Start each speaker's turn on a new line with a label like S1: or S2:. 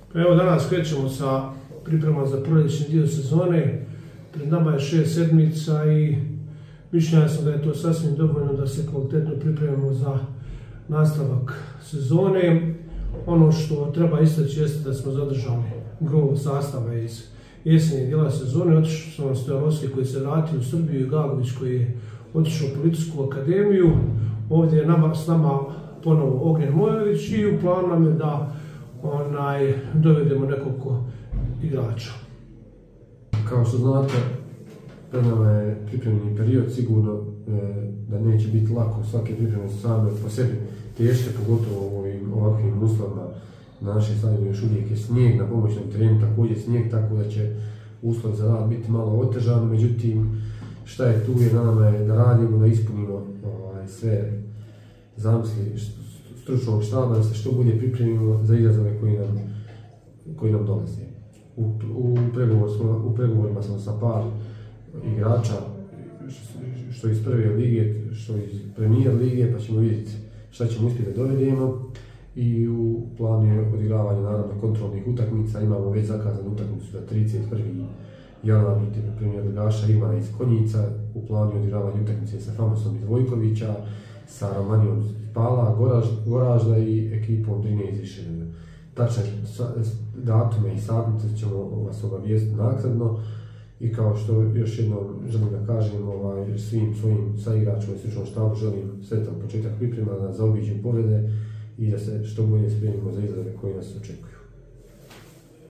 S1: Evo danas krećemo sa pripremama za proljećni dio sezone. Pred nama je 6 sedmica i mišljenja sam da je to sasvim dovoljno da se kvalitetno pripremimo za nastavak sezone. Ono što treba istaći jeste da smo zadržali gro sastava iz jesenjeg dijela sezone. Otišao sam Stojanovski koji se vratio u Srbiju i Gagović koji je otišao u Policijsku akademiju. Ovdje je s nama ponovo Ognjen Mojović i u planu nam je da dovedemo nekoliko igrača.
S2: Kao što znate, pred nama je pripremni period, sigurno da neće biti lako, svake pripreme su same po sebi teške, pogotovo u ovakvim uslovima. Na našem stadionu još uvijek je snijeg, na pomoćnom terenu također snijeg, tako da će uslov za rad biti malo otežan, međutim šta je tu je na nama je da radimo, da ispunimo sve zamisli stručnog štaba, da se što bolje pripremimo za izazove koji nam dolaze. U pregovorima smo sa par igrača, što iz prve lige, što iz premijer lige, pa ćemo vidjeti šta ćemo uspjeti da dovedemo. I u planu je odigravanje naravno kontrolnih utakmica, imamo već zakazanu utakmicu za 31. januar protiv premijer ligaša Rimana iz Konjica, u planu je odigravanje utakmice sa Famosom iz Vojkovića, sa Romanijom iz Pala, Goražda i ekipom Drine iz Išenja. Tačne datume i satnice ćemo vas obavijestiti naknadno i kao što još jednom želim da kažem svim svojim saigračima i stručnom štabu želim sretan početak priprema da zaobiđu povrede i da se što bolje spremimo za izazove koji nas očekuju.